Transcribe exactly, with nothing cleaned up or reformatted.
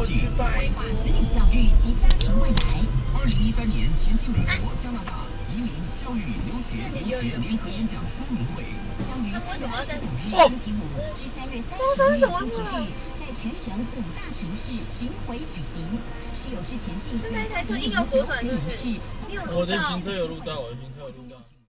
庆，规划子女教育及家庭未来。二零一三年前进美国、加拿大移民、教育、留学、留学联合演讲说明会，将于三月二十九日星期五至三月三十日星期日，在全省五大城市巡回举行。是有之前进。 是那台车硬要左转，是不是？ 我的行车有录到，我的行车有录到。